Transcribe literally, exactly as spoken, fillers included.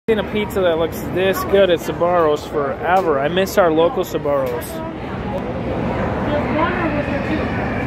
Seen a pizza that looks this good at Sbarro's forever. I miss our local Sbarro's.